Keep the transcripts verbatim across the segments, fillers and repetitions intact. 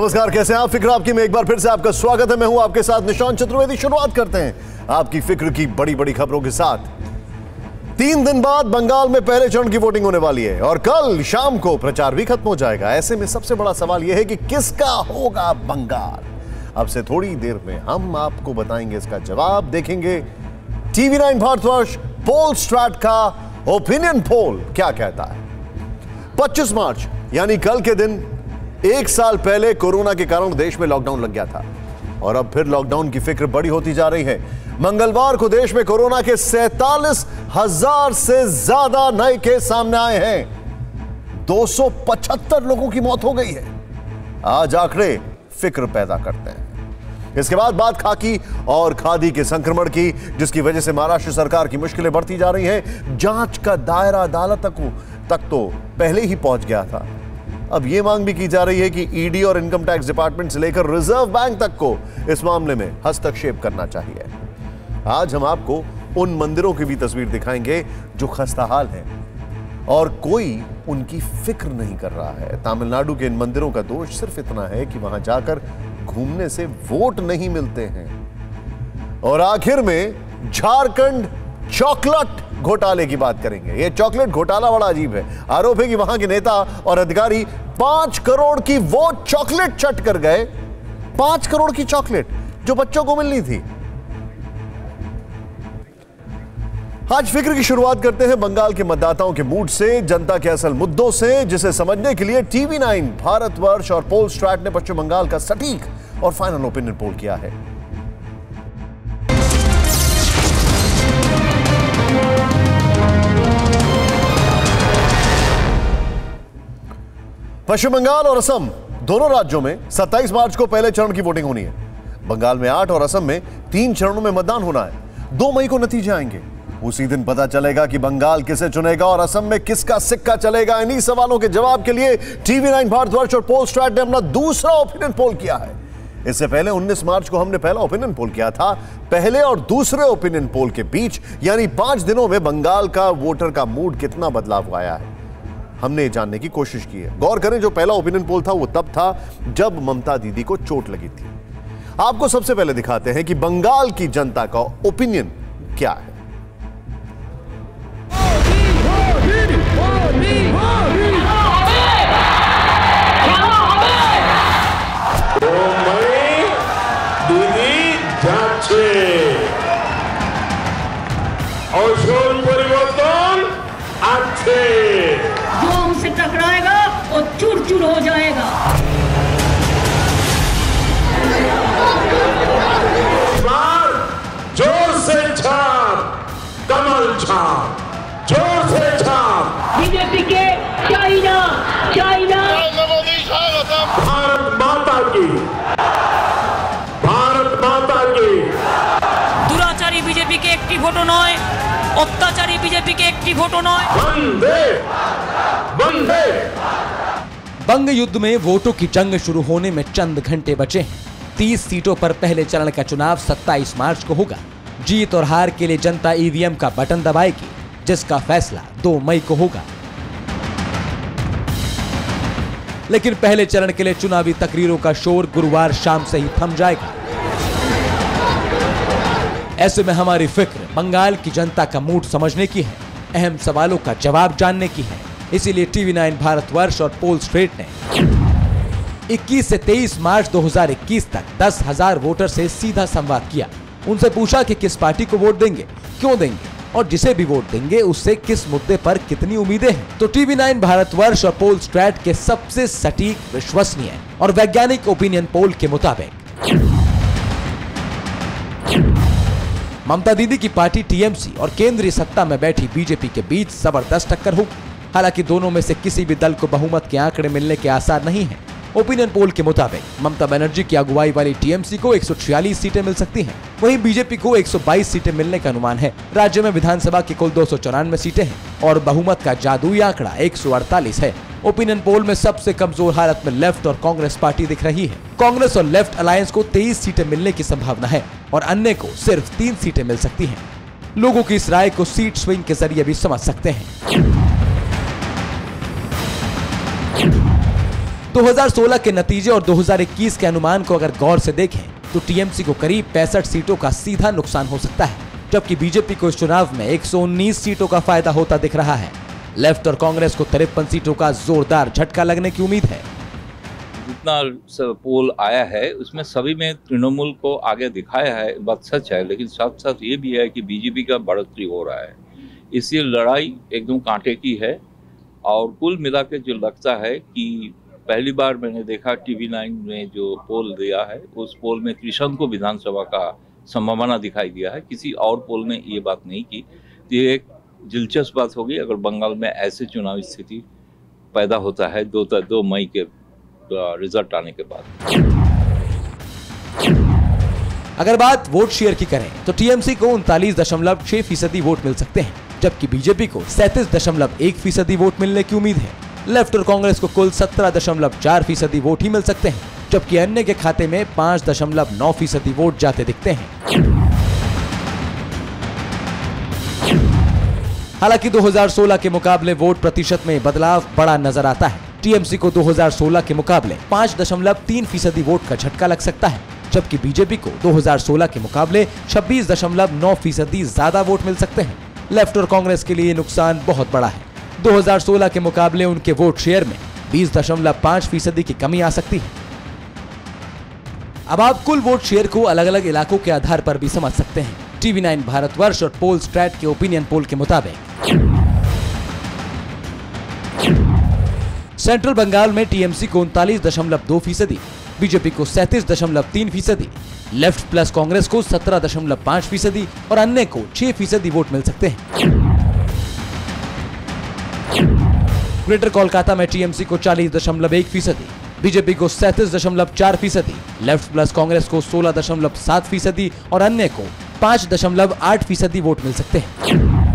नमस्कार, कैसे हैं आप? फिक्र आपकी में एक बार फिर से आपका स्वागत है। मैं हूं आपके साथ निशांत चतुर्वेदी। शुरुआत करते हैं आपकी फिक्र की बड़ी बड़ी खबरों के साथ। तीन दिन बाद बंगाल में पहले चरण की वोटिंग होने वाली है और कल शाम को प्रचार भी खत्म हो जाएगा। ऐसे में सबसे बड़ा सवाल यह है कि किसका होगा बंगाल। अब से थोड़ी देर में हम आपको बताएंगे इसका जवाब। देखेंगे TV nine Bharatvarsh Polstrat का ओपिनियन पोल क्या कहता है। पच्चीस मार्च यानी कल के दिन एक साल पहले कोरोना के कारण देश में लॉकडाउन लग गया था और अब फिर लॉकडाउन की फिक्र बड़ी होती जा रही है। मंगलवार को देश में कोरोना के सैंतालीस हजार से ज्यादा नए केस सामने आए हैं। दो सौ पचहत्तर लोगों की मौत हो गई है। आज आंकड़े फिक्र पैदा करते हैं। इसके बाद बात खाकी और खादी के संक्रमण की, जिसकी वजह से महाराष्ट्र सरकार की मुश्किलें बढ़ती जा रही हैं। जांच का दायरा अदालत तक, तक तो पहले ही पहुंच गया था। अब यह मांग भी की जा रही है कि ईडी और इनकम टैक्स डिपार्टमेंट से लेकर रिजर्व बैंक तक को इस मामले में हस्तक्षेप करना चाहिए। आज हम आपको उन मंदिरों की भी तस्वीर दिखाएंगे जो खस्ताहाल हैं और कोई उनकी फिक्र नहीं कर रहा है। तमिलनाडु के इन मंदिरों का दोष सिर्फ इतना है कि वहां जाकर घूमने से वोट नहीं मिलते हैं। और आखिर में झारखंड चॉकलेट घोटाले की बात करेंगे। यह चॉकलेट घोटाला बड़ा अजीब है। आरोप है कि वहां के नेता और अधिकारी पांच करोड़ की वो चॉकलेट चट कर गए, पांच करोड़ की चॉकलेट जो बच्चों को मिलनी थी। आज फिक्र की शुरुआत करते हैं बंगाल के मतदाताओं के मूड से, जनता के असल मुद्दों से, जिसे समझने के लिए टीवी नाइन भारतवर्ष और पोल स्ट्रैट ने पश्चिम बंगाल का सटीक और फाइनल ओपिनियन पोल किया है। पश्चिम बंगाल और असम दोनों राज्यों में सत्ताईस मार्च को पहले चरण की वोटिंग होनी है। बंगाल में आठ और असम में तीन चरणों में मतदान होना है। दो मई को नतीजे आएंगे। उसी दिन पता चलेगा कि बंगाल किसे चुनेगा और असम में किसका सिक्का चलेगा। इन्हीं सवालों के जवाब के लिए टीवी नाइन भारतवर्ष और पोल स्ट्रैट ने अपना दूसरा ओपिनियन पोल किया है। इससे पहले उन्नीस मार्च को हमने पहला ओपिनियन पोल किया था। पहले और दूसरे ओपिनियन पोल के बीच यानी पांच दिनों में बंगाल का वोटर का मूड कितना बदलाव आया है, हमने जानने की कोशिश की है। गौर करें, जो पहला ओपिनियन पोल था वो तब था जब ममता दीदी को चोट लगी थी। आपको सबसे पहले दिखाते हैं कि बंगाल की जनता का ओपिनियन क्या है। दीदी जाच्छे औषध परिवर्तन अच्छे, जो हमसे टकराएगा वो चूर चूर हो जाएगा। बार जोर से छाप, कमल छाप, जोर से छाप। बीजेपी के चाइना चाइना भारत माता की, भारत माता की। দুরাচারী বিজেপি के একটি ভোটও নয়, অত্যাচারী বিজেপি के একটি ভোটও নয়। वंदे वंदे। बंग युद्ध में वोटों की जंग शुरू होने में चंद घंटे बचे हैं। तीस सीटों पर पहले चरण का चुनाव सत्ताईस मार्च को होगा। जीत और हार के लिए जनता ईवीएम का बटन दबाएगी, जिसका फैसला दो मई को होगा। लेकिन पहले चरण के लिए चुनावी तकरीरों का शोर गुरुवार शाम से ही थम जाएगा। ऐसे में हमारी फिक्र बंगाल की जनता का मूड समझने की है, अहम सवालों का जवाब जानने की है। इसीलिए टीवी नाइन भारतवर्ष और पोल स्ट्रैट ने इक्कीस से तेईस मार्च दो हज़ार इक्कीस तक दस हजार वोटर से सीधा संवाद किया। उनसे पूछा कि किस पार्टी को वोट देंगे, क्यों देंगे और जिसे भी वोट देंगे उससे किस मुद्दे पर कितनी उम्मीदें हैं। तो टीवी नाइन भारतवर्ष और पोल स्ट्रैट के सबसे सटीक, विश्वसनीय और वैज्ञानिक ओपिनियन पोल के मुताबिक ममता दीदी की पार्टी टीएमसी और केंद्रीय सत्ता में बैठी बीजेपी के बीच जबरदस्त टक्कर होगी। हालांकि दोनों में से किसी भी दल को बहुमत के आंकड़े मिलने के आसार नहीं है। ओपिनियन पोल के मुताबिक ममता बनर्जी की अगुवाई वाली टीएमसी को एक सौ छियालीस सीटें मिल सकती हैं, वहीं बीजेपी को एक सौ बाईस सीटें मिलने का अनुमान है। राज्य में विधानसभा की कुल दो सौ चौरानवे सीटें हैं और बहुमत का जादुई आंकड़ा एक सौ अड़तालीस है। ओपिनियन पोल में सबसे कमजोर हालत में लेफ्ट और कांग्रेस पार्टी दिख रही है। कांग्रेस और लेफ्ट अलायंस को तेईस सीटें मिलने की संभावना है और अन्य को सिर्फ तीन सीटें मिल सकती हैं। लोगों की इस राय को सीट स्विंग के जरिए भी समझ सकते हैं। दो हज़ार सोलह के नतीजे और दो हज़ार इक्कीस के अनुमान को अगर गौर से देखें तो टीएमसी को करीब पैंसठ सीटों का सीधा नुकसान हो सकता है, जबकि बीजेपी को इस चुनाव में एक सौ उन्नीस सीटों का फायदा होता दिख रहा है। लेफ्ट और कांग्रेस को तिरपन सीटों का जोरदार झटका लगने की उम्मीद है। जितना पोल आया है उसमें सभी में तृणमूल को आगे दिखाया है, बात सच है, लेकिन साथ साथ ये भी है कि बीजेपी का बढ़ोतरी हो रहा है, इसलिए लड़ाई एकदम कांटे की है। और कुल मिला के जो लगता है कि पहली बार मैंने देखा टीवी नाइन में जो पोल दिया है उस पोल में त्रिशंकु को विधानसभा का संभावना दिखाई दिया है, किसी और पोल ने ये बात नहीं की। तो ये एक दिलचस्प बात होगी अगर बंगाल में ऐसे चुनावी स्थिति पैदा होता है दो दो मई के रिजल्ट आने के बाद। अगर बात वोट शेयर की करें तो टीएमसी को उनतालीस दशमलव छह फीसदी वोट मिल सकते हैं, जबकि बीजेपी को सैंतीस दशमलव एक फीसदी वोट मिलने की उम्मीद है। लेफ्ट और कांग्रेस को कुल सत्रह दशमलव चार फीसदी वोट ही मिल सकते हैं, जबकि अन्य के खाते में पाँच दशमलव नौ फीसदी वोट जाते दिखते हैं। हालांकि दो हज़ार सोलह के मुकाबले वोट प्रतिशत में बदलाव बड़ा नजर आता है। टीएमसी को दो हज़ार सोलह के मुकाबले पाँच दशमलव तीन फीसदी वोट का झटका लग सकता है, जबकि बीजेपी को दो हज़ार सोलह के मुकाबले छब्बीस दशमलव नौ फीसदी ज्यादा वोट मिल सकते हैं। लेफ्ट और कांग्रेस के लिए नुकसान बहुत बड़ा है। दो हज़ार सोलह के मुकाबले उनके वोट शेयर में बीस दशमलव पाँच फीसदी की कमी आ सकती है। अब आप कुल वोट शेयर को अलग अलग इलाकों के आधार पर भी समझ सकते हैं। टीवी नाइन भारतवर्ष और पोल स्ट्रैट के ओपिनियन पोल के मुताबिक सेंट्रल बंगाल में टीएमसी को उनतालीस दशमलव दो फीसदी, बीजेपी को सैंतीस दशमलव तीन फीसदी, लेफ्ट प्लस कांग्रेस को सत्रह दशमलव पाँच फीसदी और अन्य को छह फीसदी वोट मिल सकते हैं। ग्रेटर कोलकाता में टीएमसी को चालीस दशमलव एक फीसदी, बीजेपी को सैंतीस दशमलव चार फीसदी, लेफ्ट प्लस कांग्रेस को सोलह दशमलव सात फीसदी और अन्य को पाँच दशमलव आठ फीसदी वोट मिल सकते हैं।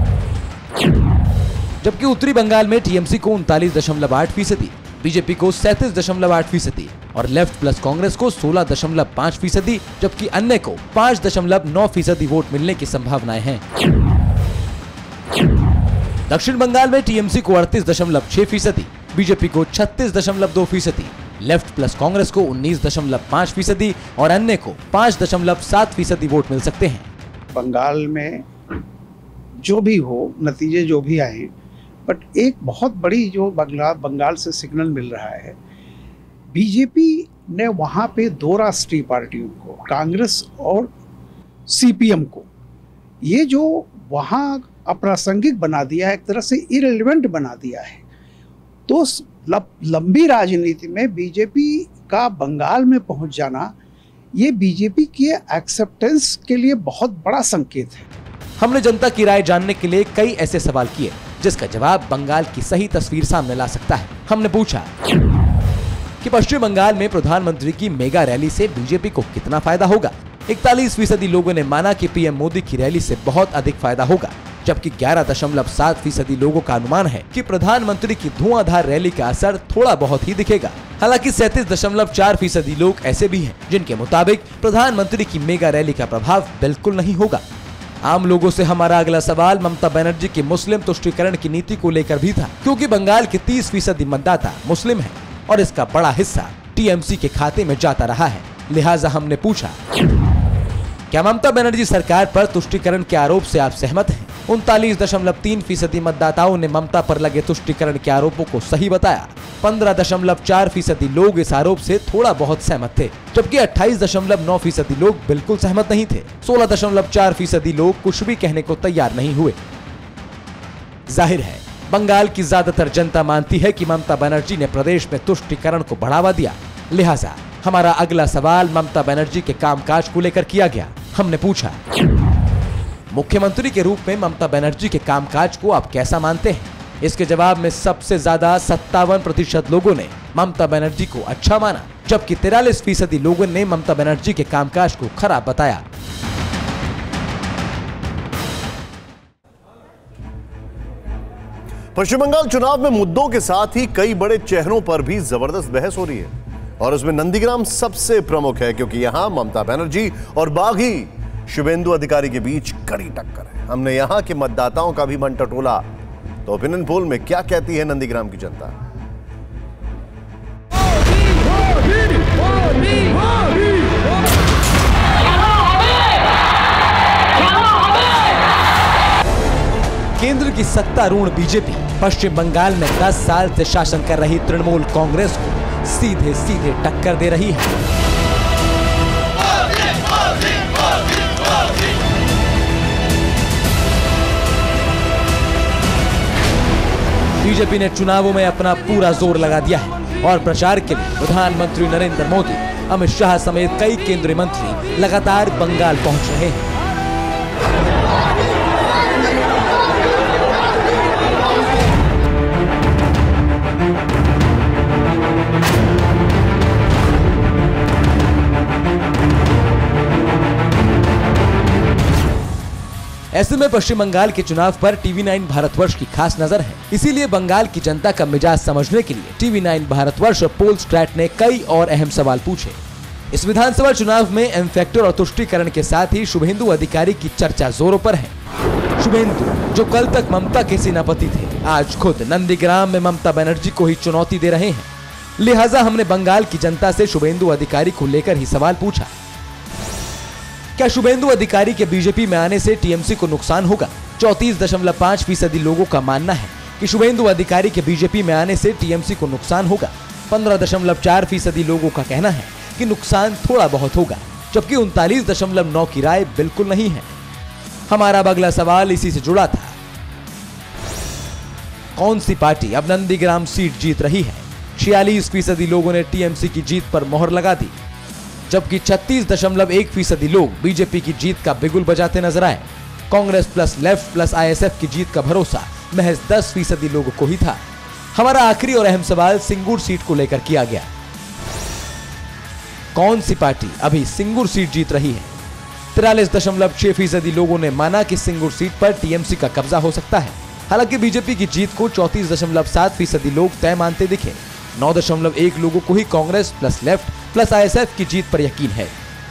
जबकि उत्तरी बंगाल में टीएमसी को उनतालीस दशमलव आठ फीसदी, बीजेपी को सैंतीस दशमलव आठ फीसदी और लेफ्ट प्लस कांग्रेस को सोलह दशमलव पाँच फीसदी, जबकि अन्य को पाँच दशमलव नौ फीसदी वोट मिलने की संभावनाएं हैं। दक्षिण बंगाल में टीएमसी को अड़तीस दशमलव छह फीसदी, बीजेपी को छत्तीस दशमलव दो फीसदी, लेफ्ट प्लस कांग्रेस को उन्नीस दशमलव पाँच फीसदी और अन्य को पाँच दशमलव सात फीसदी वोट मिल सकते हैं। बंगाल में जो भी हो, नतीजे जो भी आए, बट एक बहुत बड़ी जो बंगाल बंगाल से सिग्नल मिल रहा है, बीजेपी ने वहाँ पे दो राष्ट्रीय पार्टियों को, कांग्रेस और सीपीएम को, ये जो वहाँ अप्रासंगिक बना दिया है, एक तरह से इरेलेवेंट बना दिया है। तो लंबी राजनीति में बीजेपी का बंगाल में पहुंच जाना, ये बीजेपी के एक्सेप्टेंस के लिए बहुत बड़ा संकेत है। हमने जनता की राय जानने के लिए कई ऐसे सवाल किए जिसका जवाब बंगाल की सही तस्वीर सामने ला सकता है। हमने पूछा कि पश्चिम बंगाल में प्रधानमंत्री की मेगा रैली से बीजेपी को कितना फायदा होगा। इकतालीस फीसदी लोगों ने माना कि पीएम मोदी की रैली से बहुत अधिक फायदा होगा, जबकि ग्यारह दशमलव सात फीसदी लोगों का अनुमान है कि प्रधानमंत्री की धुआंधार रैली का असर थोड़ा बहुत ही दिखेगा। हालांकि सैंतीस दशमलव चार फीसदी लोग ऐसे भी हैं जिनके मुताबिक प्रधानमंत्री की मेगा रैली का प्रभाव बिल्कुल नहीं होगा। आम लोगों से हमारा अगला सवाल ममता बनर्जी की मुस्लिम तुष्टीकरण की नीति को लेकर भी था, क्योंकि बंगाल के तीस फीसदी मतदाता मुस्लिम हैं और इसका बड़ा हिस्सा टीएमसी के खाते में जाता रहा है। लिहाजा हमने पूछा, क्या ममता बनर्जी सरकार पर तुष्टीकरण के आरोप से आप सहमत हैं? उनतालीस दशमलव तीन फीसदी मतदाताओं ने ममता पर लगे तुष्टीकरण के आरोपों को सही बताया। पंद्रह दशमलव चार फीसदी लोग इस आरोप से थोड़ा बहुत सहमत थे, जबकि अट्ठाईस दशमलव नौ फीसदी लोग बिल्कुल सहमत नहीं थे। सोलह दशमलव चार फीसदी लोग कुछ भी कहने को तैयार नहीं हुए। जाहिर है बंगाल की ज्यादातर जनता मानती है कि ममता बनर्जी ने प्रदेश में तुष्टीकरण को बढ़ावा दिया। लिहाजा हमारा अगला सवाल ममता बनर्जी के कामकाज को लेकर किया गया। हमने पूछा, मुख्यमंत्री के रूप में ममता बनर्जी के कामकाज को आप कैसा मानते हैं? इसके जवाब में सबसे ज्यादा सत्तावन प्रतिशत लोगों ने ममता बनर्जी को अच्छा माना, जबकि तिरालीस फीसदी लोगों ने ममता बनर्जी के कामकाज को खराब बताया। पश्चिम बंगाल चुनाव में मुद्दों के साथ ही कई बड़े चेहरों पर भी जबरदस्त बहस हो रही है और उसमें नंदीग्राम सबसे प्रमुख है, क्योंकि यहां ममता बनर्जी और बागी शुभेंदु अधिकारी के बीच कड़ी टक्कर है। हमने यहां के मतदाताओं का भी मन टटोला, तो ओपिनियन पोल में क्या कहती है नंदीग्राम की जनता। केंद्र की सत्तारूढ़ बीजेपी पश्चिम बंगाल में दस साल से शासन कर रही तृणमूल कांग्रेस को सीधे सीधे टक्कर दे रही है। बीजेपी ने चुनावों में अपना पूरा जोर लगा दिया है और प्रचार के लिए प्रधानमंत्री नरेंद्र मोदी, अमित शाह समेत कई केंद्रीय मंत्री लगातार बंगाल पहुंच रहे हैं। ऐसे में पश्चिम बंगाल के चुनाव पर टीवी नाइन भारतवर्ष की खास नजर है। इसीलिए बंगाल की जनता का मिजाज समझने के लिए टीवी नाइन भारतवर्ष और पोलस्टैट ने कई और अहम सवाल पूछे। इस विधानसभा चुनाव में एम फैक्टर और तुष्टीकरण के साथ ही शुभेंदु अधिकारी की चर्चा जोरों पर है। शुभेंदु, जो कल तक ममता के सेनापति थे, आज खुद नंदीग्राम में ममता बनर्जी को ही चुनौती दे रहे हैं। लिहाजा हमने बंगाल की जनता से शुभेंदु अधिकारी को लेकर ही सवाल पूछा। क्या शुभेंदु अधिकारी के बीजेपी में आने से टीएमसी को नुकसान होगा? चौंतीस दशमलव पाँच फीसदी लोगों का मानना है कि शुभेंदु अधिकारी के बीजेपी में आने से टीएमसी को नुकसान होगा। पंद्रह दशमलव चार फीसदी लोगों का कहना है कि नुकसान थोड़ा बहुत होगा, जबकि उनतालीस दशमलव नौ की राय बिल्कुल नहीं है। हमारा अगला सवाल इसी से जुड़ा था। कौन सी पार्टी अब नंदीग्राम सीट जीत रही है? छियालीस फीसदी लोगों ने टीएमसी की जीत पर मोहर लगा दी, जबकि छत्तीस दशमलव एक फीसदी लोग बीजेपी की जीत का बिगुल बजाते नजर आए। Congress plus left plus ISF की जीत का भरोसा महज दस फीसदी लोगों को ही था। हमारा आखिरी और अहम सवाल सिंगूर सीट को लेकर किया गया। कौन सी पार्टी अभी सिंगूर सीट जीत रही है? तिरालीस दशमलव छह फीसदी लोगों ने माना कि सिंगूर सीट पर टीएमसी का कब्जा हो सकता है। हालांकि बीजेपी की जीत को चौंतीस दशमलव सात फीसदी लोग तय मानते दिखे। नौ दशमलव एक लोगों को ही Congress plus left plus ISF की जीत पर यकीन है।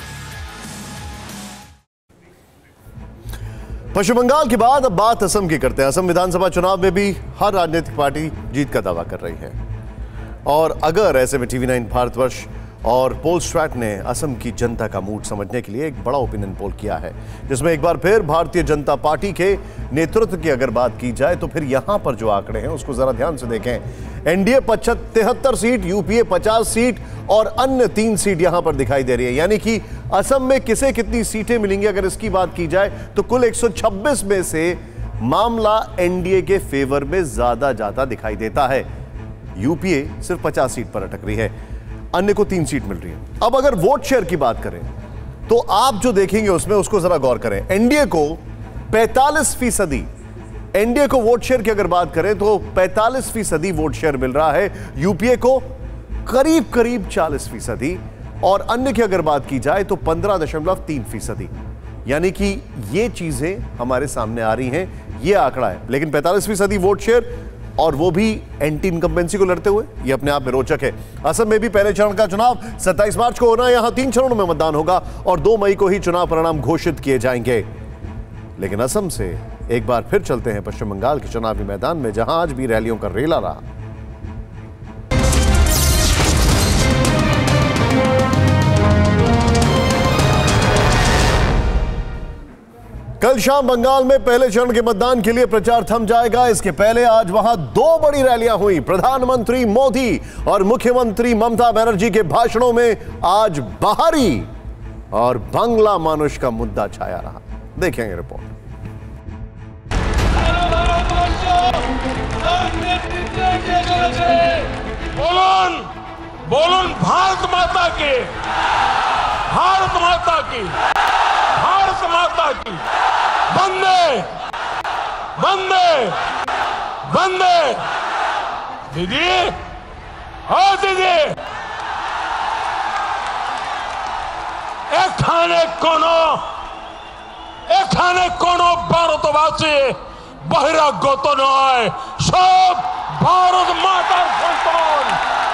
पश्चिम बंगाल के बाद अब बात असम की करते हैं। असम विधानसभा चुनाव में भी हर राजनीतिक पार्टी जीत का दावा कर रही है और अगर ऐसे में टीवी नाइन भारतवर्ष और पोलस्टैट ने असम की जनता का मूड समझने के लिए एक बड़ा ओपिनियन पोल किया है, जिसमें एक बार फिर भारतीय जनता पार्टी के नेतृत्व की अगर बात की जाए तो फिर यहां पर जो आंकड़े हैं उसको जरा ध्यान से देखें। एनडीए तिहत्तर सीट, यूपीए पचास सीट और अन्य तीन सीट यहां पर दिखाई दे रही है। यानी कि असम में किसे कितनी सीटें मिलेंगी अगर इसकी बात की जाए तो कुल एक सौ छब्बीस में से मामला एनडीए के फेवर में ज्यादा जाता दिखाई देता है। यूपीए सिर्फ पचास सीट पर अटक रही है, अन्य को तीन सीट मिल रही है। अब अगर वोट शेयर की बात करें तो आप जो देखेंगे उसमें उसको जरा गौर करें। एनडीए को पैंतालीस फीसदी एनडीए को वोट शेयर की अगर बात करें तो पैंतालीस फीसदी वोट शेयर मिल रहा है, यूपीए को करीब करीब चालीस फीसदी और अन्य की अगर बात की जाए तो पंद्रह दशमलव तीन फीसदी। यानी कि ये चीजें हमारे सामने आ रही हैं, ये आंकड़ा है। लेकिन पैंतालीस फीसदी वोट शेयर और वो भी एंटी इनकम्बेंसी को लड़ते हुए, ये अपने आप में रोचक है। असम में भी पहले चरण का चुनाव सत्ताईस मार्च को होना है। यहां तीन चरणों में मतदान होगा और दो मई को ही चुनाव परिणाम घोषित किए जाएंगे। लेकिन असम से एक बार फिर चलते हैं पश्चिम बंगाल के चुनावी मैदान में, जहां आज भी रैलियों का रेला रहा। कल शाम बंगाल में पहले चरण के मतदान के लिए प्रचार थम जाएगा। इसके पहले आज वहां दो बड़ी रैलियां हुई। प्रधानमंत्री मोदी और मुख्यमंत्री ममता बनर्जी के भाषणों में आज बाहरी और बांग्ला मानुष का मुद्दा छाया रहा। देखेंगे रिपोर्ट। बोलन बोलन भारत माता की, भारत माता की, भारत माता की। वंदे वंदे वंदे। दीदी, हाँ दीदी, एखाने कोनो एखाने कोनो भारतवासी बहिरागत नয়, सब भारत मातार सन्तान।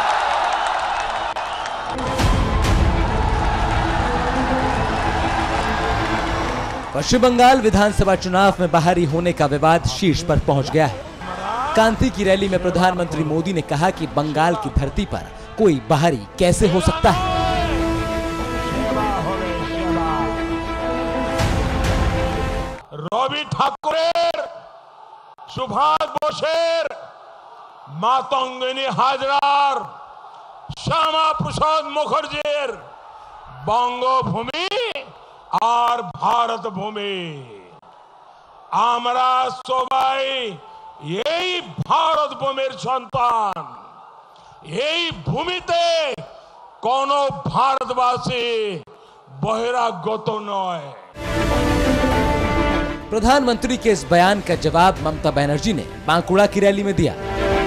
पश्चिम बंगाल विधानसभा चुनाव में बाहरी होने का विवाद शीर्ष पर पहुंच गया है। कांति की रैली में प्रधानमंत्री मोदी ने कहा कि बंगाल की धरती पर कोई बाहरी कैसे हो सकता है? রবি ঠাকুরের, সুভাষ বোসের, মাতঙ্গিনী হাজরার, শ্যামা প্রসাদ মুখার্জির বঙ্গভূমি আর ভারত ভূমি, আমরা সবাই এই ভারত ভূমির সন্তান। এই ভূমিতে কোনো ভারতবাসী বহিরাগত নয়। प्रधानमंत्री के इस बयान का जवाब ममता बनर्जी ने बांकुड़ा की रैली में दिया।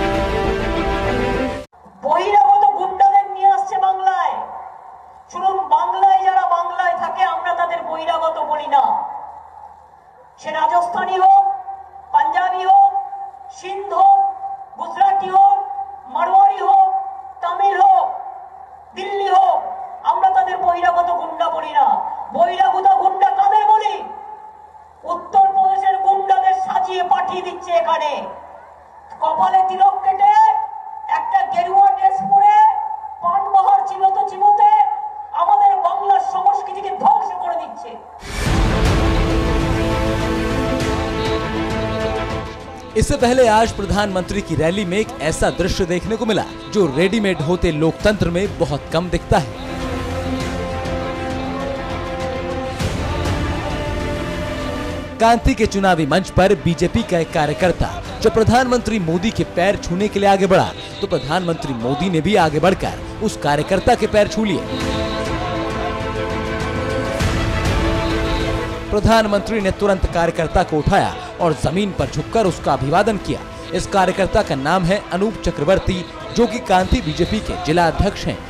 বহিরাগত গুন্ডাদের নিয়ে আসছে বাংলায়। শুনুন, বাংলায় যারা বাংলায় থাকে আমরা তাদের বহিরাগত বলি না। সে রাজস্থানী হোক, পাঞ্জাবি হোক, সিন্ধ হোক, গুজরাটি হোক, মারওয়ারি হোক, তামিল হোক, দিল্লি হোক, আমরা তাদের বহিরাগত গুন্ডা বলি না। বহিরাগত গুন্ডা কাদের বলি? উত্তর প্রদেশের গুন্ডাদের সাজিয়ে পাঠিয়ে দিচ্ছে এখানে, কপালে তিলক কেটে একটা গেরুয়া ড্রেস পরে পানবাহার চিবোতে চিবোতে আমাদের বাংলার সংস্কৃতিকে ধ্বংস করে দিচ্ছে। इससे पहले आज प्रधानमंत्री की रैली में एक ऐसा दृश्य देखने को मिला जो रेडीमेड होते लोकतंत्र में बहुत कम दिखता है। कांति के चुनावी मंच पर बीजेपी का एक कार्यकर्ता जब प्रधानमंत्री मोदी के पैर छूने के लिए आगे बढ़ा तो प्रधानमंत्री मोदी ने भी आगे बढ़कर उस कार्यकर्ता के पैर छू लिए। प्रधानमंत्री ने तुरंत कार्यकर्ता को उठाया और जमीन पर झुककर उसका अभिवादन किया। इस कार्यकर्ता का नाम है अनूप चक्रवर्ती, जो कि कांति बीजेपी के जिला अध्यक्ष हैं।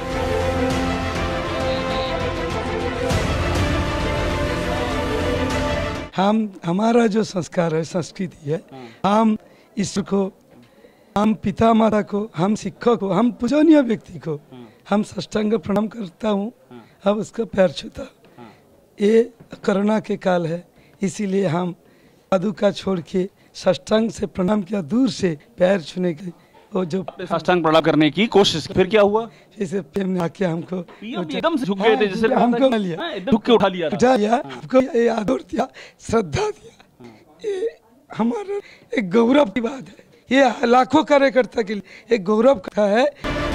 हम हमारा जो संस्कार है, संस्कृति है, हम ईश्वर को, हम पिता माता को, हम शिक्षक को, हम पूजनीय व्यक्ति को हम साष्टांग प्रणाम करता हूँ, अब उसका पैर छूता। ये कोरोना के काल है, इसीलिए हम साधु का छोड़ के साष्टांग से प्रणाम किया, दूर से पैर छूने के वो जो साष्टांग प्रणाम करने की कोशिश, फिर क्या हुआ? जैसे प्रेम ने आके हमको एकदम से झुक गए थे, जैसे हमको लिया, झुक के उठा लिया उठा लिया, हमको ये आदर दिया, श्रद्धा दिया। ये हमारा एक गौरव की बात है, ये लाखों कार्यकर्ता के लिए एक गौरव का है।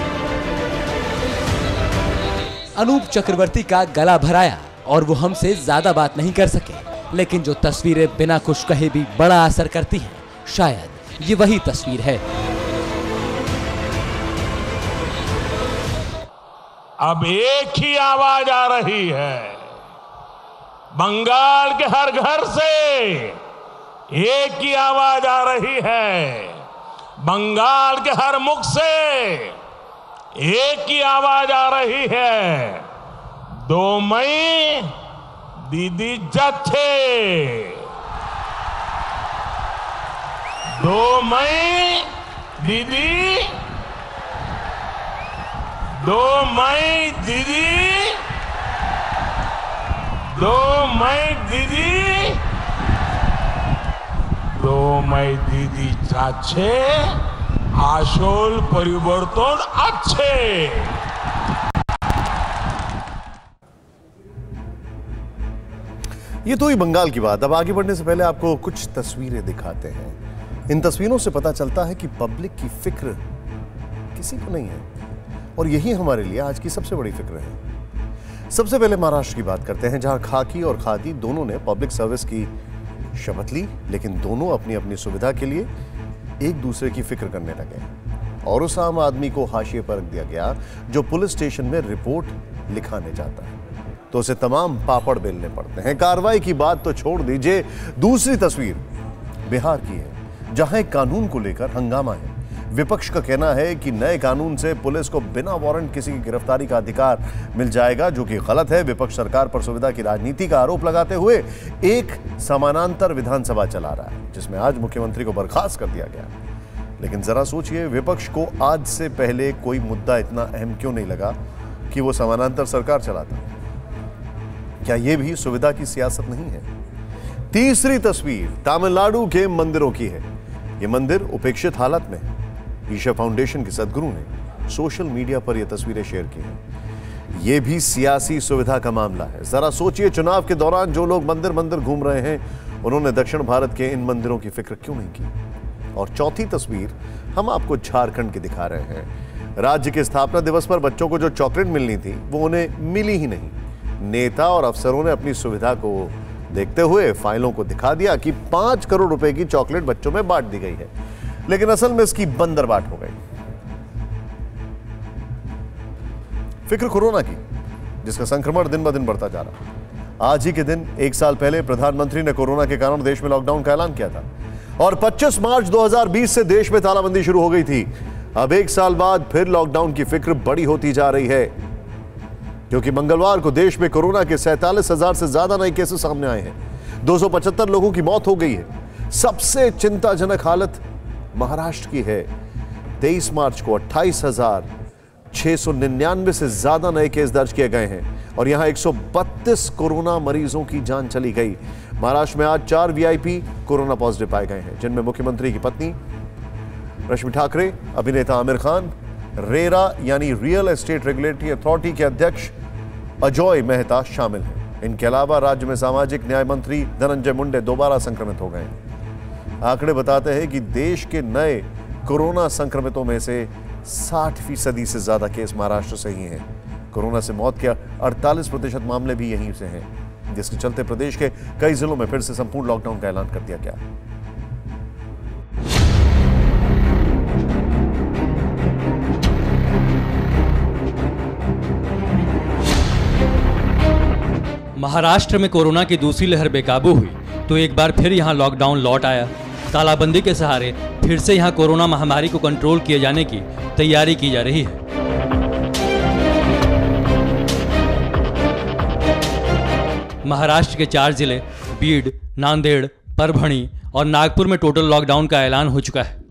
अनूप चक्रवर्ती का गला भराया और वो हमसे ज्यादा बात नहीं कर सके, लेकिन जो तस्वीरें बिना कुछ कहे भी बड़ा असर करती हैं, शायद ये वही तस्वीर है। अब एक ही आवाज आ रही है बंगाल के हर घर से, एक ही आवाज आ रही है बंगाल के हर मुख से, एक ही आवाज आ रही है, दो मई दीदी जाथे, दो मई दीदी, दो मई दीदी, दो मई दीदी, दो मई दीदी যাচ্ছে আসল পরিবর্তন আছে। ये तो ही बंगाल की बात। अब आगे बढ़ने से पहले आपको कुछ तस्वीरें दिखाते हैं। इन तस्वीरों से पता चलता है कि पब्लिक की फिक्र किसी को नहीं है, और यही हमारे लिए आज की सबसे बड़ी फिक्र है। सबसे पहले महाराष्ट्र की बात करते हैं, जहां खाकी और खादी दोनों ने पब्लिक सर्विस की शपथ ली, लेकिन दोनों अपनी अपनी सुविधा के लिए एक दूसरे की फिक्र करने लगे और उस आम आदमी को हाशिए पर रख दिया गया जो पुलिस स्टेशन में रिपोर्ट लिखाने जाता है तो उसे तमाम पापड़ बेलने पड़ते हैं। कार्रवाई की बात तो छोड़ दीजिए, दूसरी तस्वीर बिहार की है, जहां एक कानून को लेकर हंगामा है। विपक्ष का कहना है कि नए कानून से पुलिस को बिना वारंट किसी की गिरफ्तारी का अधिकार मिल जाएगा, जो कि गलत है। विपक्ष सरकार पर सुविधा की राजनीति का आरोप लगाते हुए एक समानांतर विधानसभा चला रहा है, जिसमें आज मुख्यमंत्री को बर्खास्त कर दिया गया। लेकिन जरा सोचिए, विपक्ष को आज से पहले कोई मुद्दा इतना अहम क्यों नहीं लगा कि वो समानांतर सरकार चलाता? क्या यह भी सुविधा की सियासत नहीं है? तीसरी तस्वीर तमिलनाडु के मंदिरों की है। यह मंदिर उपेक्षित हालत में है। ईशा फाउंडेशन के सदगुरु ने सोशल मीडिया पर यह तस्वीरें शेयर की हैं। यह भी सियासी सुविधा का मामला है। जरा सोचिए, चुनाव के दौरान जो लोग मंदिर मंदिर घूम रहे हैं, उन्होंने दक्षिण भारत के इन मंदिरों की फिक्र क्यों नहीं की। और चौथी तस्वीर हम आपको झारखंड की दिखा रहे हैं। राज्य के स्थापना दिवस पर बच्चों को जो चॉकलेट मिलनी थी वो उन्हें मिली ही नहीं। नेता और अफसरों ने अपनी सुविधा को देखते हुए फाइलों को दिखा दिया कि पांच करोड़ रुपए की चॉकलेट बच्चों में बांट दी गई है, लेकिन असल में इसकी बंदरबाट हो गई। फिक्र कोरोना की, जिसका संक्रमण दिन ब दिन बढ़ता जा रहा। आज ही के दिन एक साल पहले प्रधानमंत्री ने कोरोना के कारण देश में लॉकडाउन का ऐलान किया था और पच्चीस मार्च दो हज़ार बीस से देश में तालाबंदी शुरू हो गई थी। अब एक साल बाद फिर लॉकडाउन की फिक्र बड़ी होती जा रही है, क्योंकि मंगलवार को देश में कोरोना के सैंतालीस हजार से ज्यादा नए केसेस सामने आए हैं। दो सौ पचहत्तर लोगों की मौत हो गई है। सबसे चिंताजनक हालत महाराष्ट्र की है। तेईस मार्च को अट्ठाईस हजार छह सौ निन्यानवे से ज्यादा नए केस दर्ज किए गए हैं और यहां एक सौ बत्तीस कोरोना मरीजों की जान चली गई। महाराष्ट्र में आज चार वीआईपी कोरोना पॉजिटिव पाए गए हैं, जिनमें मुख्यमंत्री की पत्नी रश्मि ठाकरे, अभिनेता आमिर खान, रेरा यानी रियल एस्टेट रेगुलेटरी अथॉरिटी के अध्यक्ष अजॉय मेहता शामिल हैं। इनके अलावा राज्य में सामाजिक न्याय मंत्री धनंजय मुंडे दोबारा संक्रमित हो गए। आंकड़े बताते हैं कि देश के नए कोरोना संक्रमितों में से साठ फीसदी से ज्यादा केस महाराष्ट्र से ही हैं। कोरोना से मौत के अड़तालीस प्रतिशत मामले भी यहीं से हैं, जिसके चलते प्रदेश के कई जिलों में फिर से संपूर्ण लॉकडाउन का ऐलान कर दिया गया। महाराष्ट्र में कोरोना की दूसरी लहर बेकाबू हुई तो एक बार फिर यहां लॉकडाउन लौट आया। तालाबंदी के सहारे फिर से यहां कोरोना महामारी को कंट्रोल किए जाने की तैयारी की जा रही है। महाराष्ट्र के चार जिले बीड, नांदेड़, परभणी और नागपुर में टोटल लॉकडाउन का ऐलान हो चुका है।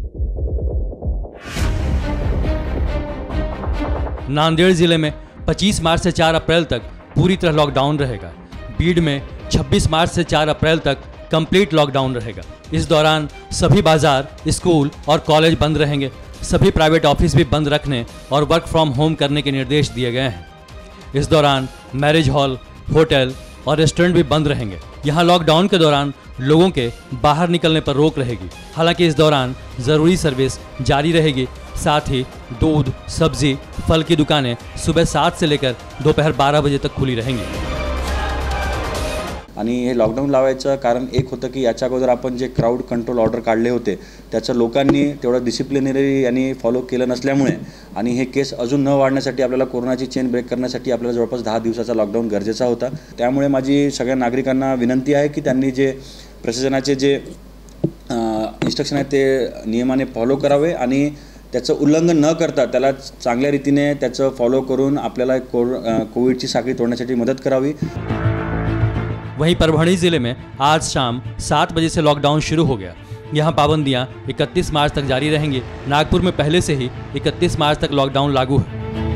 नांदेड़ जिले में पच्चीस मार्च से चार अप्रैल तक पूरी तरह लॉकडाउन रहेगा। बीड में छब्बीस मार्च से चार अप्रैल तक कंप्लीट लॉकडाउन रहेगा। इस दौरान सभी बाजार, स्कूल और कॉलेज बंद रहेंगे। सभी प्राइवेट ऑफिस भी बंद रखने और वर्क फ्रॉम होम करने के निर्देश दिए गए हैं। इस दौरान मैरिज हॉल, होटल और रेस्टोरेंट भी बंद रहेंगे। यहाँ लॉकडाउन के दौरान लोगों के बाहर निकलने पर रोक रहेगी। हालांकि इस दौरान ज़रूरी सर्विस जारी रहेगी। साथ ही दूध, सब्जी, फल की दुकानें सुबह सात से लेकर दोपहर बारह बजे तक खुली रहेंगी। आणि हे लॉकडाऊन लावायचं कारण एक होतं की याच्या अगोदर आपण जे क्राऊड कंट्रोल ऑर्डर काढले होते त्याचं लोकांनी तेवढं डिसिप्लिनरी आणि फॉलो केलं नसल्यामुळे आणि हे केस अजून न वाढण्यासाठी आपल्याला कोरोनाची चेन ब्रेक करण्यासाठी आपल्याला जवळपास दहा दिवसाचा लॉकडाऊन गरजेचा होता। त्यामुळे माझी सगळ्या नागरिकांना विनंती आहे की त्यांनी जे प्रशासनाचे जे इन्स्ट्रक्शन आहेत ते नियमाने फॉलो करावे आणि त्याचं उल्लंघन न करता त्याला चांगल्या रीतीने त्याचं फॉलो करून आपल्याला कोविडची साखळी तोडण्यासाठी मदत करावी। वहीं परभणी जिले में आज शाम सात बजे से लॉकडाउन शुरू हो गया। यहाँ पाबंदियां इकतीस मार्च तक जारी रहेंगी। नागपुर में पहले से ही इकतीस मार्च तक लॉकडाउन लागू है।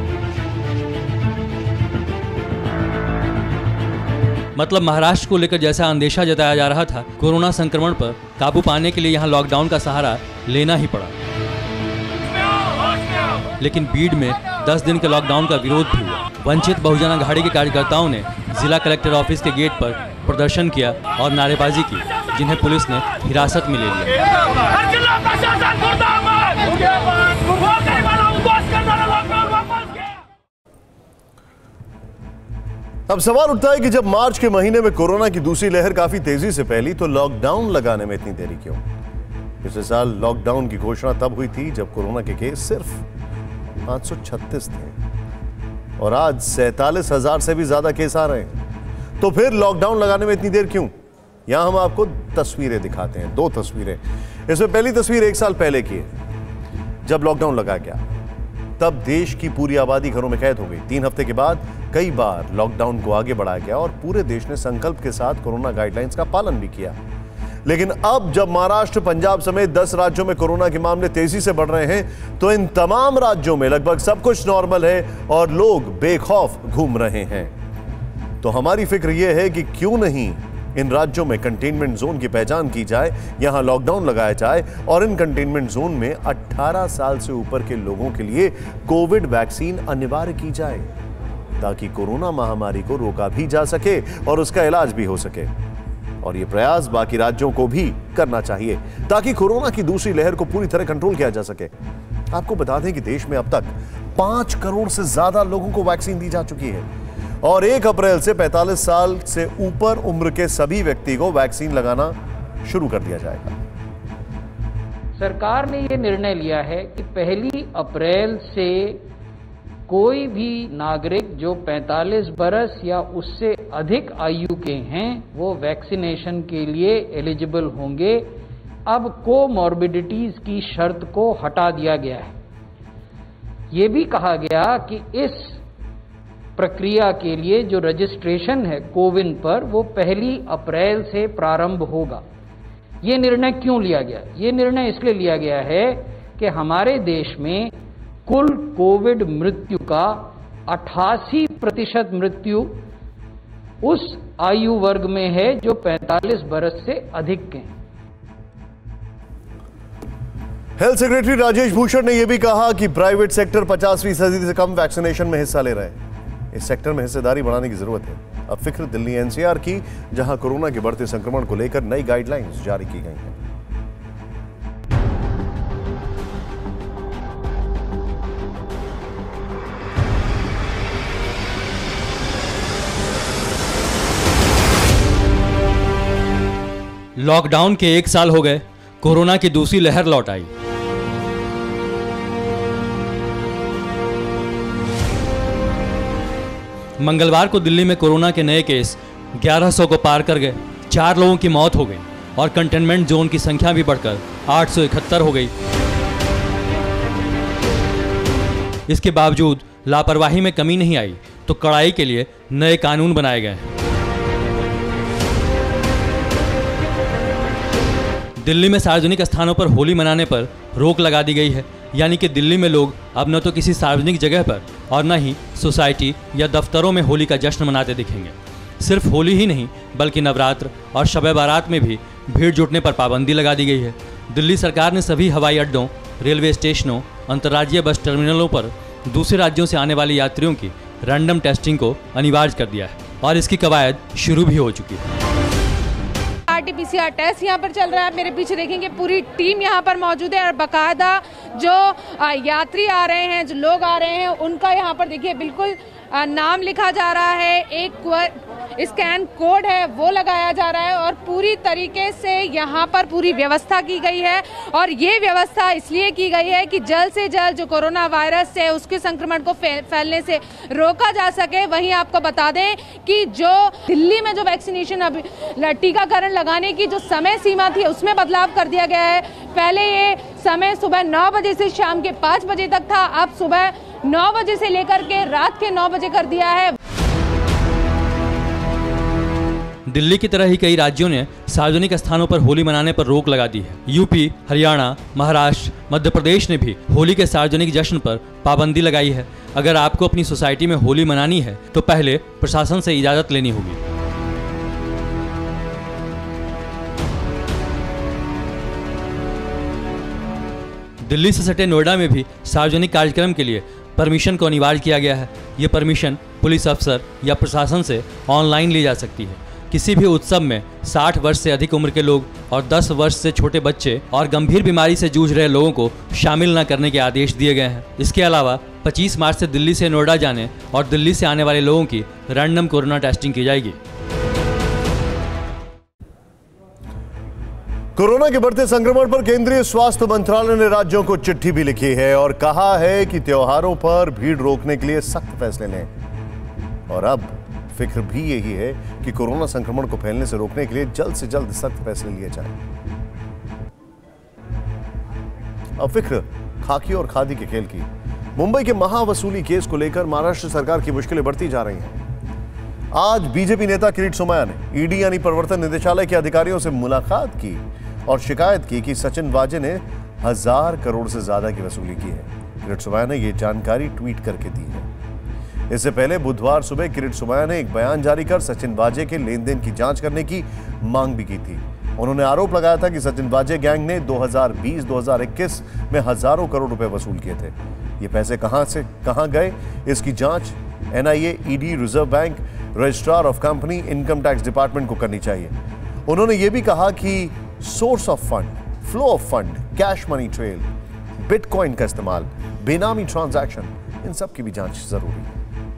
मतलब महाराष्ट्र को लेकर जैसा अंदेशा जताया जा रहा था, कोरोना संक्रमण पर काबू पाने के लिए यहाँ लॉकडाउन का सहारा लेना ही पड़ा। लेकिन बीड में दस दिन के लॉकडाउन का विरोध भी हुआ। वंचित बहुजन अघाड़ी के कार्यकर्ताओं ने जिला कलेक्टर ऑफिस के गेट पर प्रदर्शन किया और नारेबाजी की, जिन्हें पुलिस ने हिरासत में ले लिया। अब सवाल उठता है कि जब मार्च के महीने में कोरोना की दूसरी लहर काफी तेजी से फैली तो लॉकडाउन लगाने में इतनी देरी क्यों? पिछले साल लॉकडाउन की घोषणा तब हुई थी जब कोरोना के केस सिर्फ पांच सौ छत्तीस थे और आज सैंतालीस हजार से भी ज्यादा केस आ रहे हैं। तो फिर लॉकडाउन लगाने में इतनी देर क्यों? यहां हम आपको तस्वीरें दिखाते हैं, दो तस्वीरें। इसमें पहली तस्वीर एक साल पहले की है, जब लॉकडाउन लगा गया। तब देश की पूरी आबादी घरों में कैद हो गई। तीन हफ्ते के बाद कई बार लॉकडाउन को आगे बढ़ाया गया और पूरे देश ने संकल्प के साथ कोरोना गाइडलाइंस का पालन भी किया। लेकिन अब जब महाराष्ट्र, पंजाब समेत दस राज्यों में कोरोना के मामले तेजी से बढ़ रहे हैं तो इन तमाम राज्यों में लगभग सब कुछ नॉर्मल है और लोग बेखौफ घूम रहे हैं। तो हमारी फिक्र यह है कि क्यों नहीं इन राज्यों में कंटेनमेंट जोन की पहचान की जाए, यहां लॉकडाउन लगाया जाए और इन कंटेनमेंट जोन में अठारह साल से ऊपर के लोगों के लिए कोविड वैक्सीन अनिवार्य की जाए ताकि कोरोना महामारी को रोका भी जा सके और उसका इलाज भी हो सके। और यह प्रयास बाकी राज्यों को भी करना चाहिए ताकि कोरोना की दूसरी लहर को पूरी तरह कंट्रोल किया जा सके। आपको बता दें कि देश में अब तक पांच करोड़ से ज्यादा लोगों को वैक्सीन दी जा चुकी है और एक अप्रैल से पैंतालीस साल से ऊपर उम्र के सभी व्यक्ति को वैक्सीन लगाना शुरू कर दिया जाएगा। सरकार ने यह निर्णय लिया है कि पहली अप्रैल से कोई भी नागरिक जो पैंतालीस बरस या उससे अधिक आयु के हैं वो वैक्सीनेशन के लिए एलिजिबल होंगे। अब कोमॉर्बिडिटीज की शर्त को हटा दिया गया है। ये भी कहा गया कि इस प्रक्रिया के लिए जो रजिस्ट्रेशन है कोविन पर वो पहली अप्रैल से प्रारंभ होगा। ये निर्णय क्यों लिया गया? ये निर्णय इसलिए लिया गया है कि हमारे देश में कुल कोविड मृत्यु का अट्ठासी प्रतिशत मृत्यु उस आयु वर्ग में है जो पैंतालीस बरस से अधिक के हैं। हेल्थ सेक्रेटरी राजेश भूषण ने यह भी कहा कि प्राइवेट सेक्टर पचास फीसदी से कम वैक्सीनेशन में हिस्सा ले रहे हैं। इस सेक्टर में हिस्सेदारी बढ़ाने की जरूरत है। अब फिक्र दिल्ली एनसीआर की, जहां कोरोना के बढ़ते संक्रमण को लेकर नई गाइडलाइंस जारी की गई हैं। लॉकडाउन के एक साल हो गए, कोरोना की दूसरी लहर लौट आई। मंगलवार को दिल्ली में कोरोना के नए केस ग्यारह सौ को पार कर गए। चार लोगों की मौत हो गई और कंटेनमेंट जोन की संख्या भी बढ़कर आठ सौ इकहत्तर हो गई। इसके बावजूद लापरवाही में कमी नहीं आई तो कड़ाई के लिए नए कानून बनाए गए हैं। दिल्ली में सार्वजनिक स्थानों पर होली मनाने पर रोक लगा दी गई है, यानी कि दिल्ली में लोग अब न तो किसी सार्वजनिक जगह पर और न ही सोसाइटी या दफ्तरों में होली का जश्न मनाते दिखेंगे। सिर्फ होली ही नहीं बल्कि नवरात्र और शब बारात में भी भीड़ जुटने पर पाबंदी लगा दी गई है। दिल्ली सरकार ने सभी हवाई अड्डों, रेलवे स्टेशनों, अंतर्राज्यीय बस टर्मिनलों पर दूसरे राज्यों से आने वाले यात्रियों की रैंडम टेस्टिंग को अनिवार्य कर दिया है और इसकी कवायद शुरू भी हो चुकी है। आरटीपीसीआर टेस्ट यहाँ पर चल रहा है। मेरे पीछे देखेंगे पूरी टीम यहाँ पर मौजूद है और बाकायदा जो यात्री आ रहे हैं, जो लोग आ रहे हैं, उनका यहाँ पर देखिए बिल्कुल नाम लिखा जा रहा है। एक स्कैन कोड है वो लगाया जा रहा है और पूरी तरीके से यहाँ पर पूरी व्यवस्था की गई है। और ये व्यवस्था इसलिए की गई है कि जल्द से जल्द जो कोरोना वायरस है उसके संक्रमण को फैलने से रोका जा सके। वहीं आपको बता दें कि जो दिल्ली में जो वैक्सीनेशन अभी टीकाकरण लगाने की जो समय सीमा थी उसमें बदलाव कर दिया गया है। पहले ये समय सुबह नौ बजे से शाम के पाँच बजे तक था, अब सुबह नौ बजे से लेकर के रात के नौ बजे कर दिया है। दिल्ली की तरह ही कई राज्यों ने सार्वजनिक स्थानों पर होली मनाने पर रोक लगा दी है। यूपी, हरियाणा, महाराष्ट्र, मध्य प्रदेश ने भी होली के सार्वजनिक जश्न पर पाबंदी लगाई है। अगर आपको अपनी सोसाइटी में होली मनानी है तो पहले प्रशासन से इजाजत लेनी होगी। दिल्ली से सटे नोएडा में भी सार्वजनिक कार्यक्रम के लिए परमिशन को अनिवार्य किया गया है। ये परमिशन पुलिस अफसर या प्रशासन से ऑनलाइन ली जा सकती है। किसी भी उत्सव में साठ वर्ष से अधिक उम्र के लोग और दस वर्ष से छोटे बच्चे और गंभीर बीमारी से जूझ रहे लोगों को शामिल न करने के आदेश दिए गए हैं। इसके अलावा पच्चीस मार्च से दिल्ली से नोएडा जाने और दिल्ली से आने वाले लोगों की रैंडम कोरोना टेस्टिंग की जाएगी। कोरोना के बढ़ते संक्रमण पर केंद्रीय स्वास्थ्य मंत्रालय ने राज्यों को चिट्ठी भी लिखी है और कहा है कि त्योहारों पर भीड़ रोकने के लिए सख्त फैसले लें। और अब फिक्र भी यही है कि कोरोना संक्रमण को फैलने से रोकने के लिए जल्द से जल्द सख्त फैसले लिए जाएं। अब फिक्र खाकी और खादी के खेल की। मुंबई के महावसूली केस को लेकर महाराष्ट्र सरकार की मुश्किलें बढ़ती जा रही हैं। आज बीजेपी नेता किरीट सोमैया ने ईडी यानी प्रवर्तन निदेशालय के अधिकारियों से मुलाकात की और शिकायत की कि सचिन वाजे ने हजार करोड़ से ज्यादा की वसूली की है। किरीट सोमैया ने यह जानकारी ट्वीट करके दी है। इससे पहले बुधवार सुबह किरीट सोमैया ने एक बयान जारी कर सचिन वाजे के लेन देन की जांच करने की मांग भी की थी। उन्होंने आरोप लगाया था कि सचिन वाजे गैंग ने दो हज़ार बीस दो हज़ार इक्कीस में हजारों करोड़ रुपए वसूल किए थे। ये पैसे कहां से कहां गए, इसकी जांच NIA, ED, reserve bank, registrar of company, income tax department को करनी चाहिए। उन्होंने ये भी कहा कि source of fund, flow of fund, cash money trail, bitcoin का इस्तेमाल, बेनामी ट्रांजैक्शन, इन सब की भी जांच जरूरी है।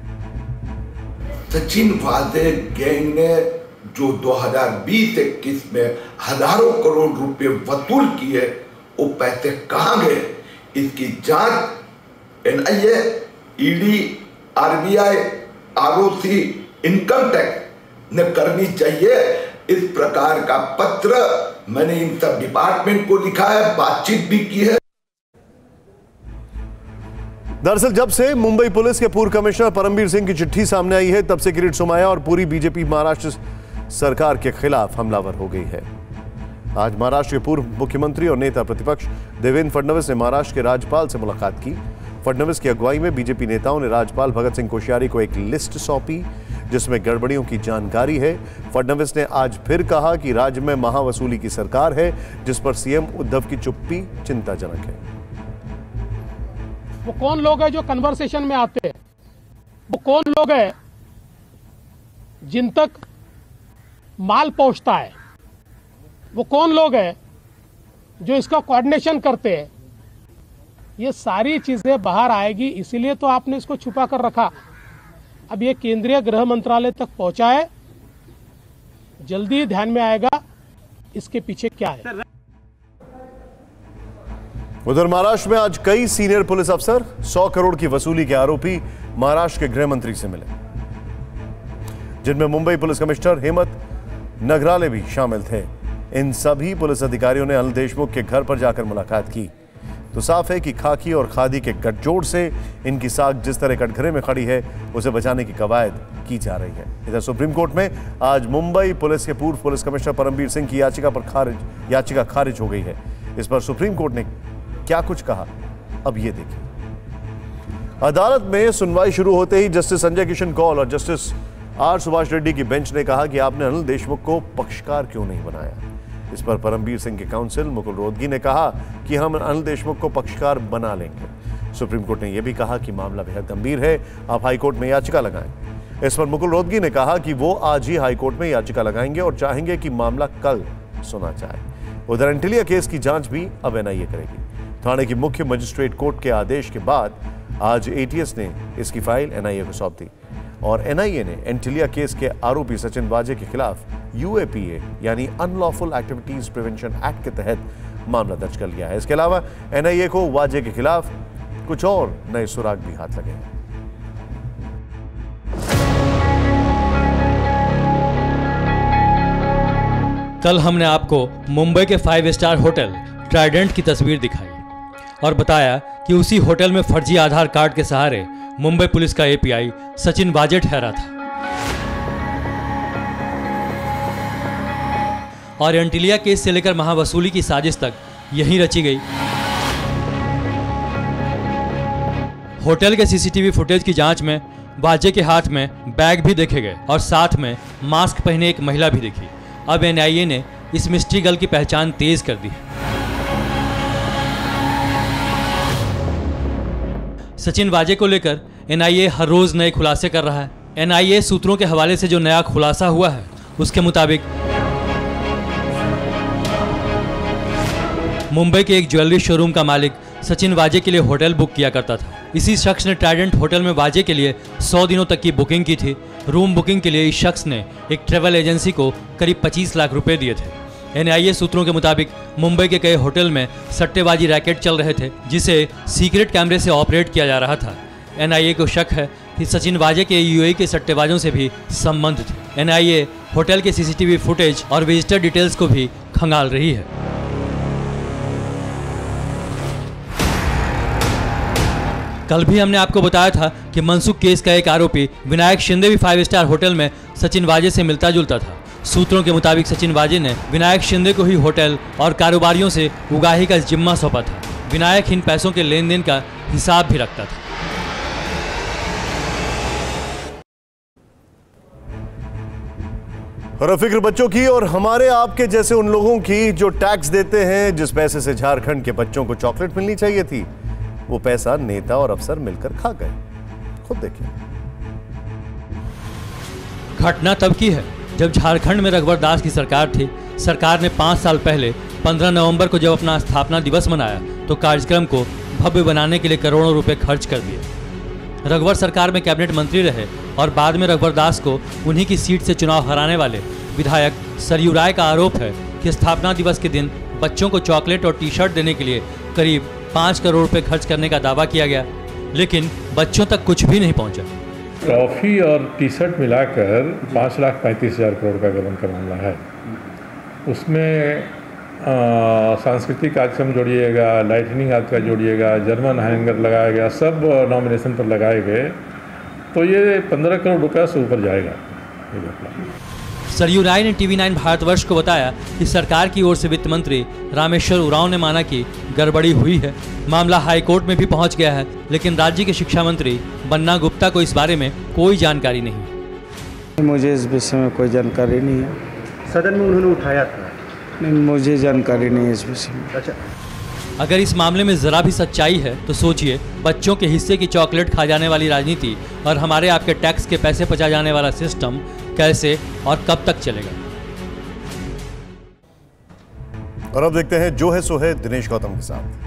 सचिन वाजे गैंग ने जो दो हज़ार बीस इक्कीस में हजारों करोड़ रुपए वसूल किए, वो पैसे कहां गए, इसकी जांच NIA, ED, RBI, ROC, income tax ने करनी चाहिए। इस प्रकार का पत्र मैंने इन सब डिपार्टमेंट को लिखा है, बातचीत भी की है। दरअसल जब से मुंबई पुलिस के पूर्व कमिश्नर परमबीर सिंह की चिट्ठी सामने आई है, तब से किरीट सोमैया और पूरी बीजेपी महाराष्ट्र सरकार के खिलाफ हमलावर हो गई है। आज महाराष्ट्र के पूर्व मुख्यमंत्री और नेता प्रतिपक्ष देवेंद्र फडणवीस ने महाराष्ट्र के राज्यपाल से मुलाकात की। फडणवीस की अगुवाई में बीजेपी नेताओं ने राज्यपाल भगत सिंह कोश्यारी को एक लिस्ट सौंपी जिसमें गड़बड़ियों की जानकारी है। फडणवीस ने आज फिर कहा कि राज्य में महावसूली की सरकार है, जिस पर सीएम उद्धव की चुप्पी चिंताजनक है। वो कौन लोग हैं जो कन्वर्सेशन में आते हैं? वो कौन लोग हैं जिन तक माल पहुंचता है? वो कौन लोग हैं जो इसका कोऑर्डिनेशन करते हैं? ये सारी चीजें बाहर आएगी, इसीलिए तो आपने इसको छुपा कर रखा। अब ये केंद्रीय गृह मंत्रालय तक पहुंचा है, जल्दी ध्यान में आएगा इसके पीछे क्या है। उधर महाराष्ट्र में आज कई सीनियर पुलिस अफसर सौ करोड़ की वसूली के आरोपी महाराष्ट्र के गृह मंत्री से मिले, जिनमें मुंबई पुलिस कमिश्नर हेमंत नगराले भी शामिल थे। इन सभी पुलिस अधिकारियों ने अनिल देशमुख के घर पर जाकर मुलाकात की तो साफ है कि खाकी और खादी के गठजोड़ से इनकी साख जिस तरह कटघरे में खड़ी है, उसे बचाने की कवायद की जा रही है। इधर सुप्रीम कोर्ट में आज मुंबई पुलिस के पूर्व पुलिस कमिश्नर परमबीर सिंह की याचिका पर खारिज याचिका खारिज हो गई है। इस पर सुप्रीम कोर्ट ने क्या कुछ कहा, अब ये देखिए। अदालत में सुनवाई शुरू होते ही जस्टिस संजय किशन कौल और जस्टिस आर सुभाष रेड्डी की बेंच ने कहा कि आपने अनिल देशमुख को पक्षकार क्यों नहीं बनाया। इस पर परमबीर सिंह के काउंसिल मुकुल रोहतगी ने कहा कि हम अनिल देशमुख को पक्षकार बना लेंगे। सुप्रीम कोर्ट ने यह भी कहा कि मामला बेहद गंभीर है, आप हाईकोर्ट में याचिका लगाएं। इस पर मुकुल रोहतगी ने कहा कि वो आज ही हाईकोर्ट में याचिका लगाएंगे और चाहेंगे कि मामला कल सुना जाए। उधर एंटिलिया केस की जांच भी अब एनआईए करेगी। थाने की मुख्य मजिस्ट्रेट कोर्ट के आदेश के बाद आज एटीएस ने इसकी फाइल एनआईए को सौंप दी और एनआईए ने एंटिलिया केस के आरोपी सचिन वाजे के खिलाफ यूएपीए यानी अनलॉफुल एक्टिविटीज प्रिवेंशन एक्ट के तहत मामला दर्ज कर लिया है। इसके अलावा एनआईए को वाजे के खिलाफ कुछ और नए सुराग भी हाथ लगे हैं। कल हमने आपको मुंबई के फाइव स्टार होटल ट्राइडेंट की तस्वीर दिखाई और बताया कि उसी होटल में फर्जी आधार कार्ड के सहारे मुंबई पुलिस का एपीआई सचिन वाजे ठहरा था और एंटिलिया केस से लेकर महावसूली की साजिश तक यहीं रची गई। होटल के सीसीटीवी फुटेज की जांच में वाजे के हाथ में बैग भी देखे गए और साथ में मास्क पहने एक महिला भी दिखी। अब एनआईए ने इस मिस्ट्री गर्ल की पहचान तेज कर दी है। सचिन वाजे को लेकर एनआईए हर रोज नए खुलासे कर रहा है। एनआईए सूत्रों के हवाले से जो नया खुलासा हुआ है उसके मुताबिक मुंबई के एक ज्वेलरी शोरूम का मालिक सचिन वाजे के लिए होटल बुक किया करता था। इसी शख्स ने ट्राइडेंट होटल में वाजे के लिए सौ दिनों तक की बुकिंग की थी। रूम बुकिंग के लिए इस शख्स ने एक ट्रैवल एजेंसी को करीब पच्चीस लाख रुपए दिए थे। एनआईए सूत्रों के मुताबिक मुंबई के कई होटल में सट्टेबाजी रैकेट चल रहे थे जिसे सीक्रेट कैमरे से ऑपरेट किया जा रहा था। एनआईए को शक है कि सचिन वाजे के यूएई के सट्टेबाजों से भी संबंध थे। एनआईए होटल के सीसीटीवी फुटेज और विजिटर डिटेल्स को भी खंगाल रही है। कल भी हमने आपको बताया था कि मनसुख केस का एक आरोपी विनायक शिंदे भी फाइव स्टार होटल में सचिन वाजे से मिलता जुलता था। सूत्रों के मुताबिक सचिन वाजे ने विनायक शिंदे को ही होटल और कारोबारियों से उगाही का जिम्मा सौंपा था। विनायक इन पैसों के लेन देन का हिसाब भी रखता था। और फिक्र बच्चों की और हमारे आपके जैसे उन लोगों की जो टैक्स देते हैं, जिस पैसे से झारखंड के बच्चों को चॉकलेट मिलनी चाहिए थी, वो पैसा नेता और अफसर मिलकर खा गए। खुद देखिए। घटना तब की है जब झारखंड में रघुवर दास की सरकार थी। सरकार ने पाँच साल पहले पंद्रह नवंबर को जब अपना स्थापना दिवस मनाया तो कार्यक्रम को भव्य बनाने के लिए करोड़ों रुपए खर्च कर दिए। रघुवर सरकार में कैबिनेट मंत्री रहे और बाद में रघुवर दास को उन्हीं की सीट से चुनाव हराने वाले विधायक सरयू राय का आरोप है कि स्थापना दिवस के दिन बच्चों को चॉकलेट और टी शर्ट देने के लिए करीब पाँच करोड़ रुपए खर्च करने का दावा किया गया, लेकिन बच्चों तक कुछ भी नहीं पहुंचा। ट्रॉफी और टी शर्ट मिलाकर पाँच लाख पैंतीस हज़ार करोड़ का गबन का मामला है। उसमें सांस्कृतिक कार्यक्रम जोड़िएगा, लाइटनिंग आदि का जोड़िएगा, जर्मन हैंगर लगाया गया, सब नॉमिनेशन पर लगाए गए, तो ये पंद्रह करोड़ रुपये से ऊपर जाएगा। सरयू राय ने टीवी नाइन भारतवर्ष को बताया कि सरकार की ओर से वित्त मंत्री रामेश्वर उरांव ने माना कि गड़बड़ी हुई है। मामला हाईकोर्ट में भी पहुंच गया है, लेकिन राज्य के शिक्षा मंत्री बन्ना गुप्ता को इस बारे में कोई जानकारी नहीं। मुझे इस विषय में कोई जानकारी नहीं है। सदन में उन्होंने उठाया था? नहीं, मुझे जानकारी नहीं है इस विषय में। अच्छा, अगर इस मामले में जरा भी सच्चाई है तो सोचिए, बच्चों के हिस्से की चॉकलेट खा जाने वाली राजनीति और हमारे आपके टैक्स के पैसे पचा जाने वाला सिस्टम कैसे और कब तक चलेगा। और अब देखते हैं जो है सो है दिनेश गौतम के साथ।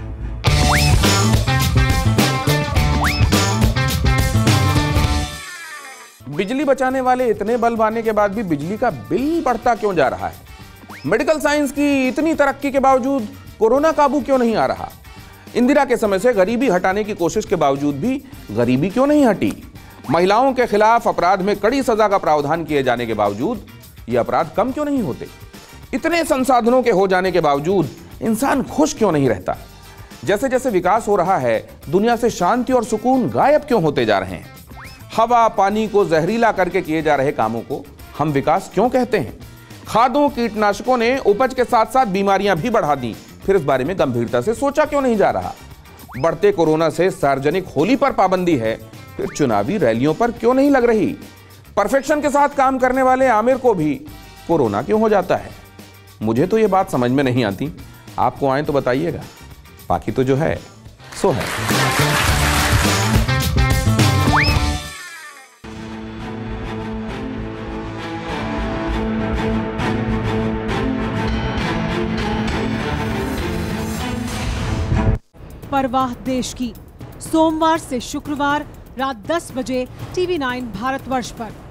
बिजली बचाने वाले इतने बल्ब आने के बाद भी बिजली का बिल बढ़ता क्यों जा रहा है? मेडिकल साइंस की इतनी तरक्की के बावजूद कोरोना काबू क्यों नहीं आ रहा? इंदिरा के समय से गरीबी हटाने की कोशिश के बावजूद भी गरीबी क्यों नहीं हटी? महिलाओं के खिलाफ अपराध में कड़ी सजा का प्रावधान किए जाने के बावजूद ये अपराध कम क्यों नहीं होते? इतने संसाधनों के हो जाने के बावजूद इंसान खुश क्यों नहीं रहता? जैसे जैसे विकास हो रहा है, दुनिया से शांति और सुकून गायब क्यों होते जा रहे हैं? हवा पानी को जहरीला करके किए जा रहे कामों को हम विकास क्यों कहते हैं? खादों कीटनाशकों ने उपज के साथ साथ बीमारियां भी बढ़ा दी, फिर इस बारे में गंभीरता से सोचा क्यों नहीं जा रहा? बढ़ते कोरोना से सार्वजनिक होली पर पाबंदी है, फिर चुनावी रैलियों पर क्यों नहीं लग रही? परफेक्शन के साथ काम करने वाले आमिर को भी कोरोना क्यों हो जाता है? मुझे तो ये बात समझ में नहीं आती। आपको आए तो बताइएगा, बाकी तो जो है सो है। परवाह देश की, सोमवार से शुक्रवार रात दस बजे टीवी नाइन भारतवर्ष पर।